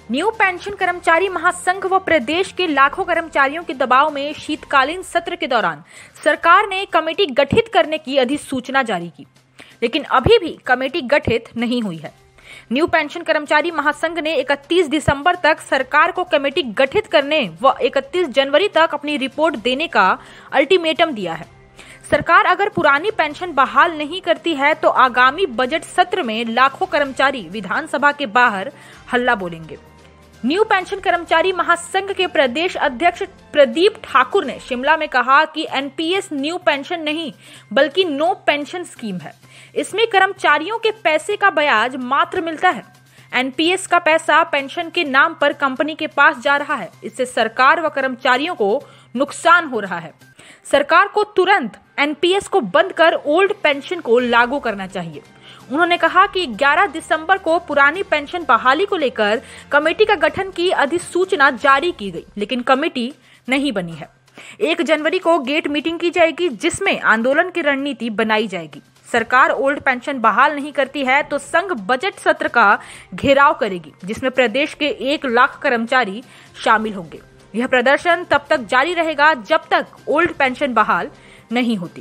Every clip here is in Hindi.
न्यू पेंशन कर्मचारी महासंघ व प्रदेश के लाखों कर्मचारियों के दबाव में शीतकालीन सत्र के दौरान सरकार ने कमेटी गठित करने की अधिसूचना जारी की, लेकिन अभी भी कमेटी गठित नहीं हुई है। न्यू पेंशन कर्मचारी महासंघ ने 31 दिसंबर तक सरकार को कमेटी गठित करने व 31 जनवरी तक अपनी रिपोर्ट देने का अल्टीमेटम दिया है। सरकार अगर पुरानी पेंशन बहाल नहीं करती है तो आगामी बजट सत्र में लाखों कर्मचारी विधानसभा के बाहर हल्ला बोलेंगे। न्यू पेंशन कर्मचारी महासंघ के प्रदेश अध्यक्ष प्रदीप ठाकुर ने शिमला में कहा कि एनपीएस न्यू पेंशन नहीं बल्कि नो पेंशन स्कीम है। इसमें कर्मचारियों के पैसे का ब्याज मात्र मिलता है। एनपीएस का पैसा पेंशन के नाम पर कंपनी के पास जा रहा है। इससे सरकार व कर्मचारियों को नुकसान हो रहा है। सरकार को तुरंत एनपीएस को बंद कर ओल्ड पेंशन को लागू करना चाहिए। उन्होंने कहा कि 11 दिसंबर को पुरानी पेंशन बहाली को लेकर कमेटी का गठन की अधिसूचना जारी की गई, लेकिन कमेटी नहीं बनी है। 1 जनवरी को गेट मीटिंग की जाएगी, जिसमें आंदोलन की रणनीति बनाई जाएगी। सरकार ओल्ड पेंशन बहाल नहीं करती है तो संघ बजट सत्र का घेराव करेगी, जिसमें प्रदेश के 1 लाख कर्मचारी शामिल होंगे। यह प्रदर्शन तब तक जारी रहेगा जब तक ओल्ड पेंशन बहाल नहीं होती।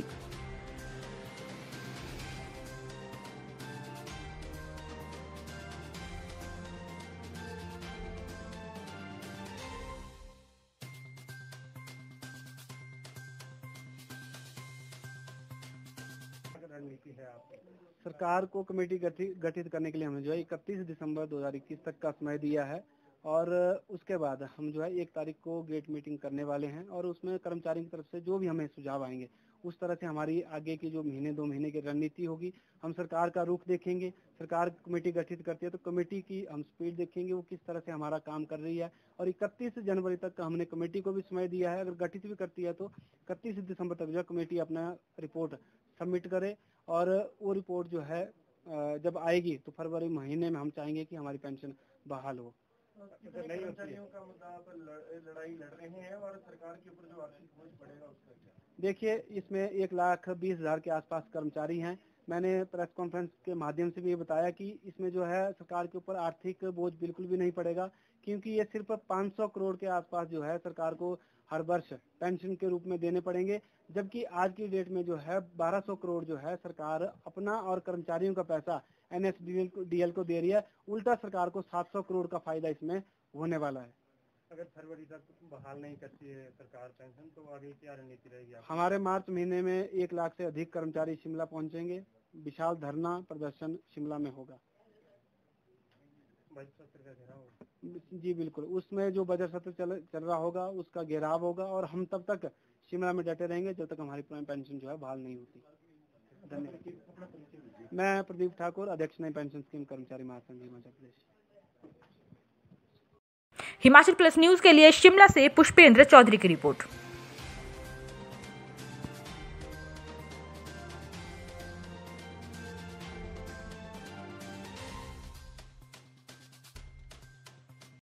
रणनीति है आपकी? सरकार को कमेटी गठित करने के लिए हमने जो है 31 दिसंबर 2021 तक का समय दिया है और उसके बाद हम जो है 1 तारीख को गेट मीटिंग करने वाले हैं और उसमें कर्मचारियों की तरफ से जो भी हमें सुझाव आएंगे उस तरह से हमारी आगे की जो महीने 2 महीने की रणनीति होगी। हम सरकार का रुख देखेंगे। सरकार कमेटी गठित करती है तो कमेटी की हम स्पीड देखेंगे, वो किस तरह से हमारा काम कर रही है। और 31 जनवरी तक हमने कमेटी को भी समय दिया है। अगर गठित भी करती है तो 31 दिसंबर तक जो कमेटी अपना रिपोर्ट सबमिट करे और वो रिपोर्ट जो है जब आएगी तो फरवरी महीने में हम चाहेंगे कि हमारी पेंशन बहाल हो। कर्मचारियों का मुद्दा पर लड़ाई लड़ रहे हैं और सरकार के ऊपर जो आर्थिक बोझ पड़ेगा उसका क्या? देखिए, इसमें 1,20,000 के आसपास कर्मचारी हैं। मैंने प्रेस कॉन्फ्रेंस के माध्यम से भी ये बताया कि इसमें जो है सरकार के ऊपर आर्थिक बोझ बिल्कुल भी नहीं पड़ेगा, क्योंकि ये सिर्फ 500 करोड़ के आसपास जो है सरकार को हर वर्ष पेंशन के रूप में देने पड़ेंगे, जबकि आज की डेट में जो है 1200 करोड़ जो है सरकार अपना और कर्मचारियों का पैसा एनएसडीएल को दे रही है। उल्टा सरकार को 700 करोड़ का फायदा इसमें होने वाला है। अगर फरवरी तक बहाल नहीं करती है सरकार पेंशन तो आगे क्या रणनीति रहेगी? हमारे मार्च महीने में 1 लाख से अधिक कर्मचारी शिमला पहुंचेंगे। विशाल धरना प्रदर्शन शिमला में होगा। बजट सत्र का घेराव होगा? जी बिल्कुल, उसमें जो बजट सत्र चल रहा होगा उसका घेराव होगा और हम तब तक शिमला में डटे रहेंगे जब तक हमारी पेंशन जो है बहाल नहीं होती। धन्यवाद। मैं प्रदीप ठाकुर, अध्यक्ष नई पेंशन स्कीम कर्मचारी महासंघ हिमाचल प्रदेश। हिमाचल प्लस न्यूज के लिए शिमला से पुष्पेंद्र चौधरी की रिपोर्ट।